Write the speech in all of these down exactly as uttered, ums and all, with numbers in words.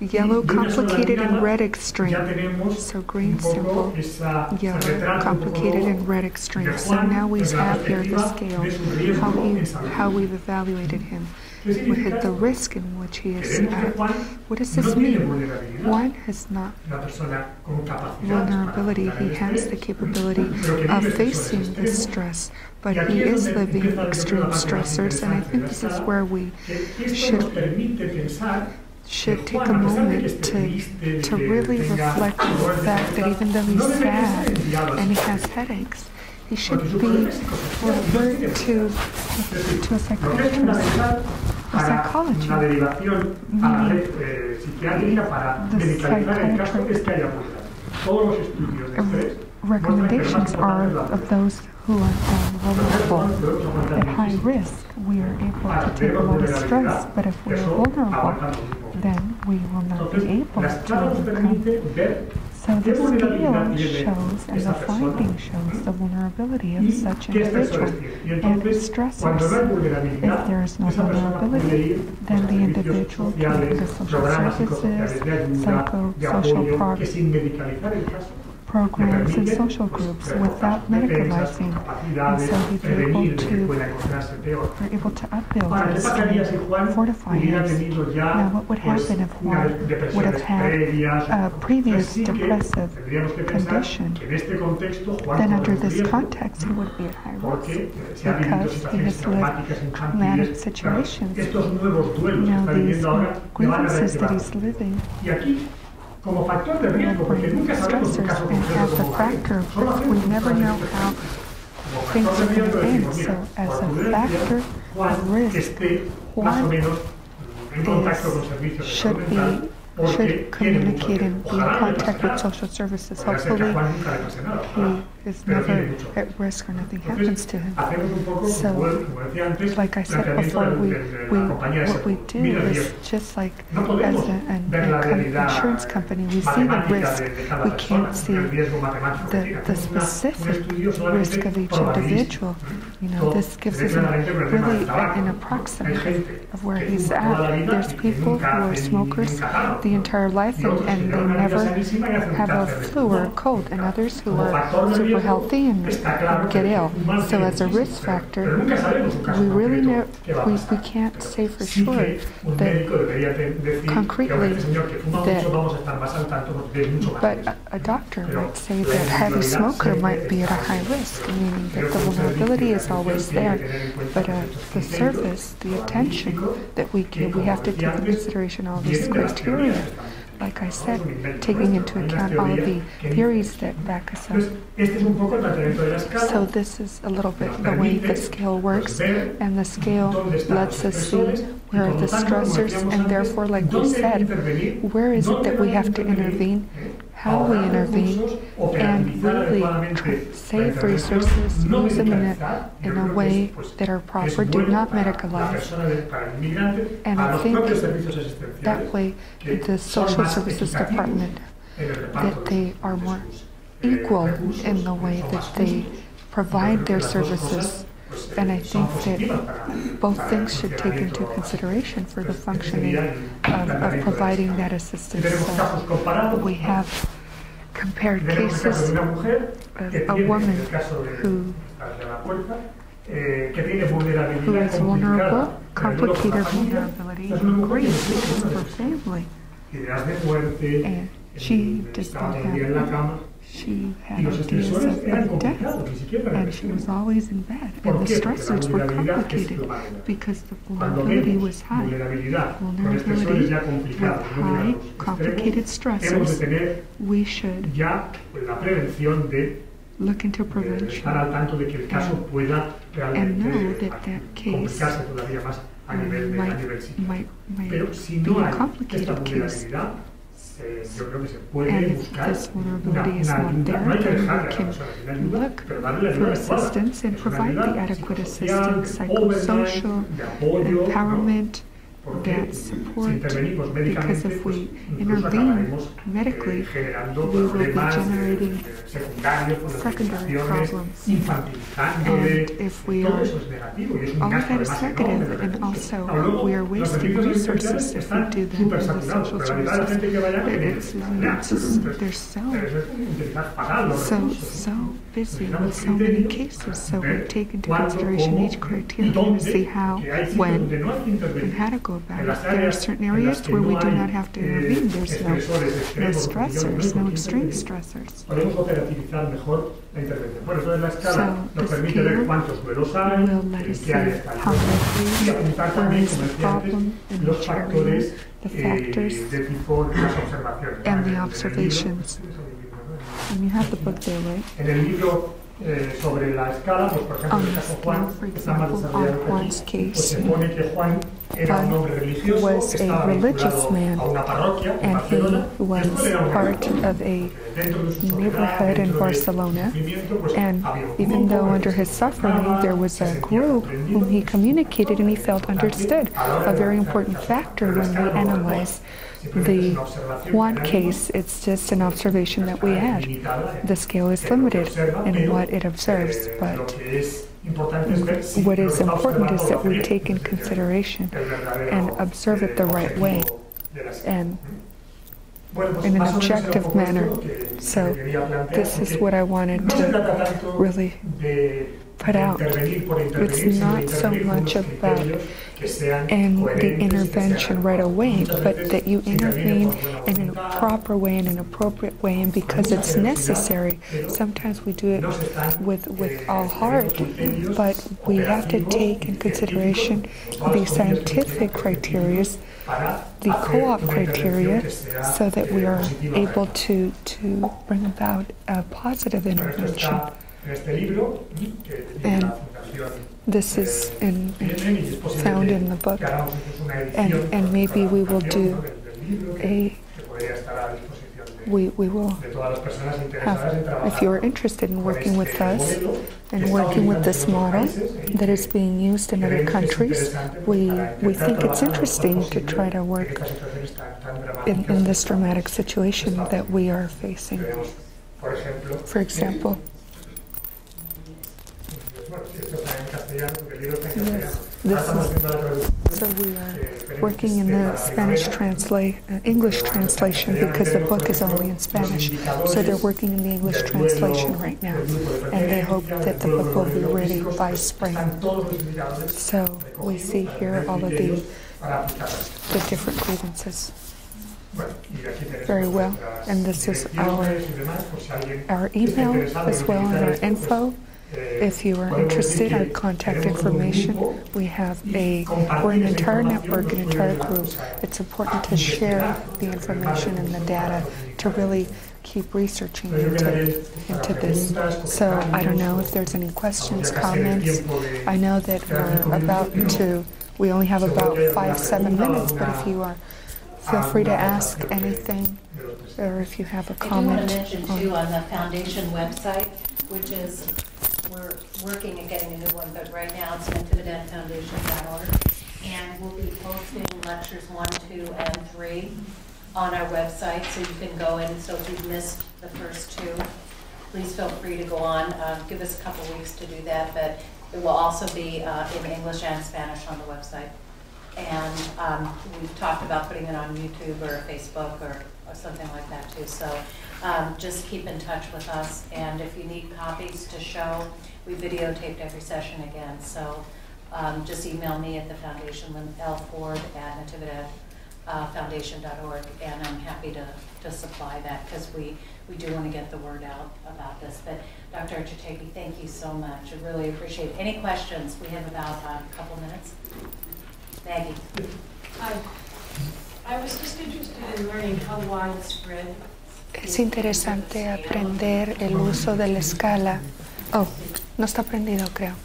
yellow complicated and red extreme. So green simple, yellow complicated and red extreme. So now we have here the scale, how, he, how we've evaluated him, with the risk in which he is at. What does this mean? One has not vulnerability, he has the capability of facing this stress, but he is living extreme stressors, and I think this is where we should should take a moment to, to really reflect on the fact that even though he's sad and he has headaches, he should be referred to, to a psychiatrist, a psychology, meaning the psychiatrist recommendations are of those who are vulnerable. At high risk, we are able to take a lot of stress, but if we are vulnerable, then we will not be able to overcome. So the scale shows, and the finding shows, the vulnerability of such individual and stressors. If there is no vulnerability, then the individual can the social services, psycho-social programs, programs and social groups without medicalizing, and so he's able to, we're able to upbuild his strength, fortify his. Now, what would happen if one would have had a previous depressive condition? Then under this context, he would be at high risk because he has lived traumatic situations. Now, these grievances that he's living como factor de riesgo, porque nunca sabemos un caso concreto. We never know how things are going to end. So, as a factor of risk, one is, should be should communicate and be in contact with social services. Hopefully, he is never at risk or nothing happens to him. So, like I said before, we, we what we do is just like as a, an, an insurance company, we see the risk. We can't see the, the specific risk of each individual. You know, this gives us a, really an approximate of where he's at. There's people who are smokers the entire life and, and they never have a flu or a cold, and others who are super healthy and, and get ill. So as a risk factor, we really know, we, we can't say for sure that concretely that, but a, a doctor might say that a heavy smoker might be at a high risk, meaning that the vulnerability is always there, but uh, the service, the attention that we give, we have to take into consideration all these criteria. Like I said, taking into account all of the theories that back us up. So this is a little bit the way the scale works, and the scale lets us see where are the stressors, and therefore, like we said, where is it that we have to intervene, how we intervene, and really save resources, use them in a, in a way that are proper, do not medicalize. And I think that way the social services department, that they are more equal in the way that they provide their services. And I think that both things should take into consideration for the functioning of, of providing that assistance. So we have compared cases of a woman who who is vulnerable, complicated vulnerability, and grief because of her family. And she does not have, she had ideas of, of death, and she was always in bed, and the stressors were complicated because the vulnerability was high. Vulnerability with high, complicated stressors, we should look into prevention and, and know that that case um, might, might, might be a complicated case. And if this vulnerability is not there, then we can look for assistance and provide the adequate assistance, psychosocial empowerment, that support, because if we intervene medically, we will be generating secondary problems. And if we are, all of that is negative, and also we are wasting resources if we do that in the social services. It's, it's just, they're so, so, so busy with so many cases, so we take into consideration each criterion to see how, when, and how to go about it. There are certain areas where we do not have to intervene. There's no, no stressors, no extreme stressors. So the scale will let us see how likely there is a problem in each area, the factors, and the observations. And you have the book there, right? Eh, sobre la escala, pues por ejemplo, on en el caso Juan, está más desarrollado que aquí. Se supone que Juan era un hombre religioso, was a estaba religious man, a una parroquia en and Barcelona, he was part of a neighborhood in Barcelona, and even though under his suffering there was a group whom he communicated and he felt understood, a very important factor when we analyze the Juan case. It's just an observation that we had. The scale is limited in what it observes, but what is important is that we take in consideration and observe it the right way and in an objective manner. So this is what I wanted to really put out. It's not so much about in the intervention right away, but that you intervene in a proper way, in an appropriate way, and because it's necessary. Sometimes we do it with, with all heart, but we have to take in consideration the scientific criteria, the co-op criteria, so that we are able to, to bring about a positive intervention. And this is in, in, found in the book, and, and maybe we will do a, we, we will have, if you are interested in working with us and working with this model that is being used in other countries, we, we think it's interesting to try to work in, in this dramatic situation that we are facing. For example, yes, this is, so we are working in the Spanish translate, uh, English translation, because the book is only in Spanish. So they're working in the English translation right now, and they hope that the book will be ready by spring. So we see here all of the, the different grievances. Very well, and this is our, our email as well, and our info. If you are interested, our contact information, we have a, we're an entire network, an entire group. It's important to share the information and the data to really keep researching into, into this. So I don't know if there's any questions, comments. I know that we're about to, we only have about five, seven minutes, but if you are, feel free to ask anything, or if you have a comment. I do want to mention too on the foundation website, which is, we're working at getting a new one, but right now it's natividad foundation dot org, and we'll be posting lectures one, two, and three on our website, so you can go in. So if you've missed the first two, please feel free to go on. Uh, give us a couple weeks to do that, but it will also be uh, in English and Spanish on the website. And um, we've talked about putting it on YouTube or Facebook or, or something like that too. So um, just keep in touch with us. And if you need copies to show, we videotaped every session again. So um, just email me at the foundation, L Ford at natividad foundation dot org, and I'm happy to, to supply that, because we, we do want to get the word out about this. But Doctor Architegi, thank you so much. I really appreciate it. Any questions? We have about um, a couple minutes. Maggie. Hi. I was just interested in learning how widespread. Es interesante aprender el uso de la escala. Oh, no está prendido, creo.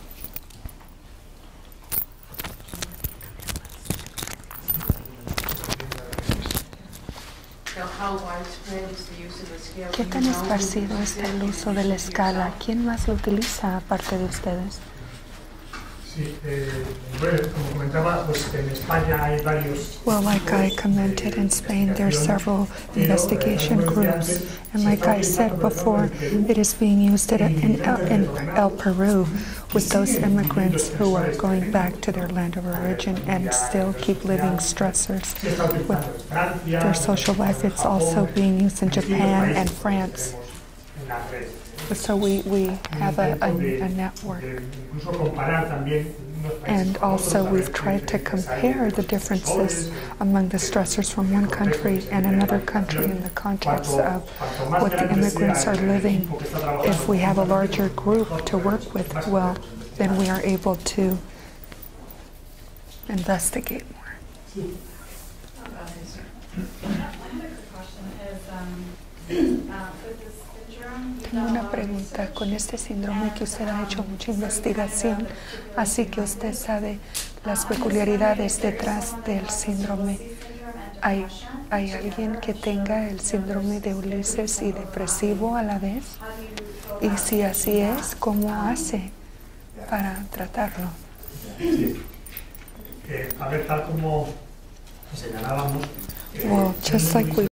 ¿Qué tan esparcido está el uso de la escala? ¿Quién más lo utiliza aparte de ustedes? Well, like I commented, in Spain there are several investigation groups, and like I said before, it is being used in El, in El Peru with those immigrants who are going back to their land of origin and still keep living stressors with their social life. It's also being used in Japan and France. So we, we have a, a, a network. And also we've tried to compare the differences among the stressors from one country and another country in the context of what the immigrants are living. If we have a larger group to work with, well, then we are able to investigate more. Tengo una pregunta. Con este síndrome que usted ha hecho mucha investigación, así que usted sabe las peculiaridades detrás del síndrome. ¿Hay, hay alguien que tenga el síndrome de Ulises y depresivo a la vez? Y si así es, ¿cómo hace para tratarlo? Sí. Eh, a ver, tal como señalábamos. Well, just like we